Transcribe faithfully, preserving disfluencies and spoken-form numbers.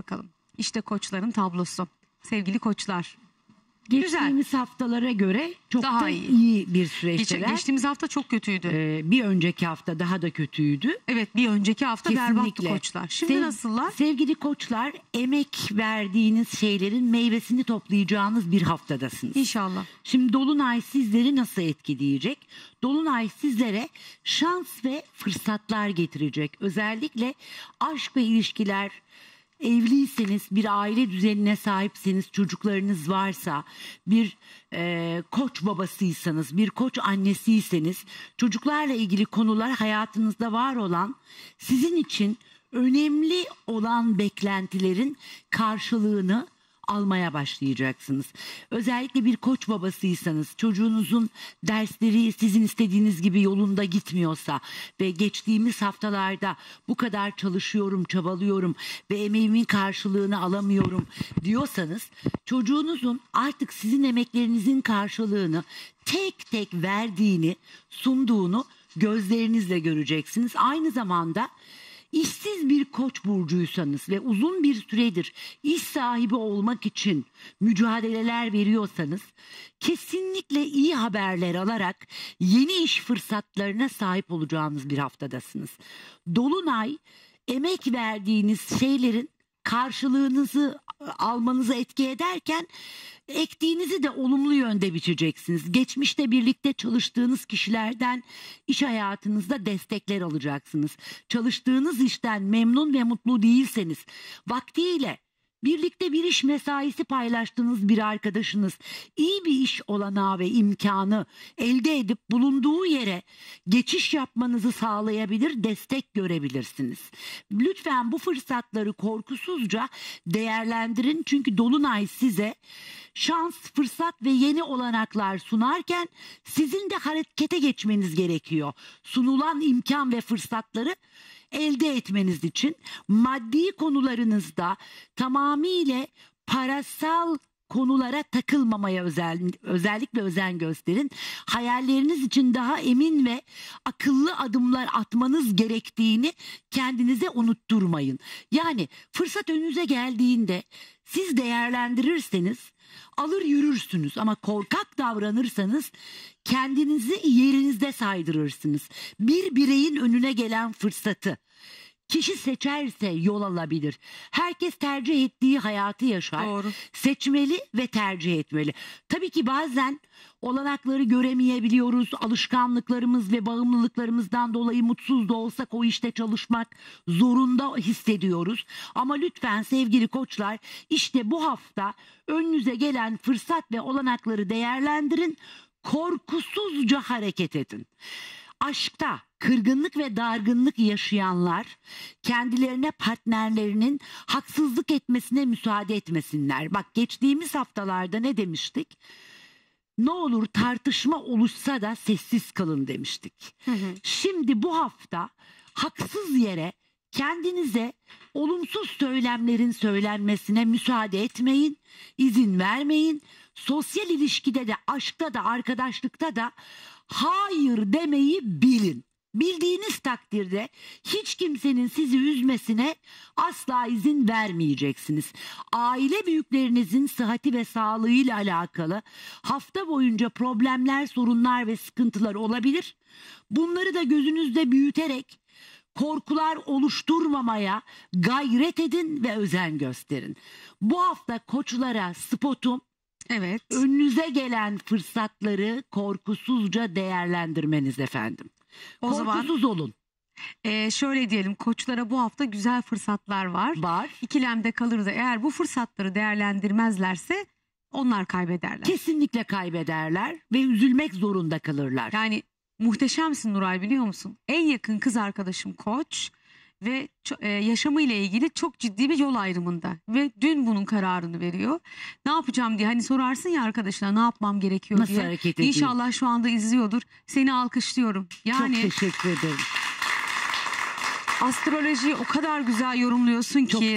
bakalım. İşte koçların tablosu. Sevgili koçlar. Geçtiğimiz Güzel. haftalara göre çok Daha da iyi. iyi bir Geç, süreçteler. geçtiğimiz hafta çok kötüydü. Ee, bir önceki hafta daha da kötüydü. Evet, bir önceki hafta berbattı Kesinlikle. koçlar. Şimdi Sev- nasıllar? Sevgili koçlar, emek verdiğiniz şeylerin meyvesini toplayacağınız bir haftadasınız. İnşallah. Şimdi Dolunay sizleri nasıl etkileyecek? Dolunay sizlere şans ve fırsatlar getirecek. Özellikle aşk ve ilişkiler, evliyseniz, bir aile düzenine sahipseniz, çocuklarınız varsa, bir e, koç babasıysanız, bir koç annesiyseniz, çocuklarla ilgili konular hayatınızda var olan, sizin için önemli olan beklentilerin karşılığını almaya başlayacaksınız. Özellikle bir koç babasıysanız, çocuğunuzun dersleri sizin istediğiniz gibi yolunda gitmiyorsa ve geçtiğimiz haftalarda bu kadar çalışıyorum, çabalıyorum ve emeğimin karşılığını alamıyorum diyorsanız, çocuğunuzun artık sizin emeklerinizin karşılığını tek tek verdiğini, sunduğunu gözlerinizle göreceksiniz. Aynı zamanda İşsiz bir koç burcuysanız ve uzun bir süredir iş sahibi olmak için mücadeleler veriyorsanız, kesinlikle iyi haberler alarak yeni iş fırsatlarına sahip olacağınız bir haftadasınız. Dolunay, emek verdiğiniz şeylerin karşılığınızı almanıza etki ederken, ektiğinizi de olumlu yönde biçeceksiniz. Geçmişte birlikte çalıştığınız kişilerden iş hayatınızda destekler alacaksınız. Çalıştığınız işten memnun ve mutlu değilseniz, vaktiyle birlikte bir iş mesaisi paylaştığınız bir arkadaşınız iyi bir iş olanağı ve imkanı elde edip bulunduğu yere geçiş yapmanızı sağlayabilir, destek görebilirsiniz. Lütfen bu fırsatları korkusuzca değerlendirin, çünkü Dolunay size şans, fırsat ve yeni olanaklar sunarken sizin de harekete geçmeniz gerekiyor. Sunulan imkan ve fırsatları elde etmeniz için maddi konularınızda tamamıyla parasal konulara takılmamaya özel, özellikle özen gösterin. Hayalleriniz için daha emin ve akıllı adımlar atmanız gerektiğini kendinize unutturmayın. Yani fırsat önünüze geldiğinde siz değerlendirirseniz alır yürürsünüz, ama korkak davranırsanız kendinizi yerinizde saydırırsınız. Bir bireyin önüne gelen fırsatı kişi seçerse yol alabilir. Herkes tercih ettiği hayatı yaşar. Doğru. Seçmeli ve tercih etmeli. Tabii ki bazen olanakları göremeyebiliyoruz. Alışkanlıklarımız ve bağımlılıklarımızdan dolayı mutsuz da olsak o işte çalışmak zorunda hissediyoruz. Ama lütfen sevgili koçlar, işte bu hafta önünüze gelen fırsat ve olanakları değerlendirin. Korkusuzca hareket edin. Aşkta kırgınlık ve dargınlık yaşayanlar kendilerine partnerlerinin haksızlık etmesine müsaade etmesinler. Bak, geçtiğimiz haftalarda ne demiştik? Ne olur tartışma oluşsa da sessiz kalın demiştik. Hı hı. Şimdi bu hafta haksız yere kendinize olumsuz söylemlerin söylenmesine müsaade etmeyin, izin vermeyin. Sosyal ilişkide de, aşkta da, arkadaşlıkta da hayır demeyi bilin. Bildiğiniz takdirde hiç kimsenin sizi üzmesine asla izin vermeyeceksiniz. Aile büyüklerinizin sıhhati ve sağlığıyla alakalı hafta boyunca problemler, sorunlar ve sıkıntılar olabilir. Bunları da gözünüzde büyüterek korkular oluşturmamaya gayret edin ve özen gösterin. Bu hafta koçlara spotum, evet, önünüze gelen fırsatları korkusuzca değerlendirmeniz efendim. O Korkusuz zaman, olun. E, şöyle diyelim, koçlara bu hafta güzel fırsatlar var. Var. İkilemde kalır da eğer bu fırsatları değerlendirmezlerse onlar kaybederler. Kesinlikle kaybederler ve üzülmek zorunda kalırlar. Yani muhteşemsin Nuray, biliyor musun? En yakın kız arkadaşım koç ve e, yaşamıyla ilgili çok ciddi bir yol ayrımında ve dün bunun kararını veriyor. Ne yapacağım diye hani sorarsın ya arkadaşına, ne yapmam gerekiyor Nasıl diye. hareket edeyim? İnşallah şu anda izliyordur. Seni alkışlıyorum. Yani çok teşekkür ederim. astrolojiyi o kadar güzel yorumluyorsun Çok ki.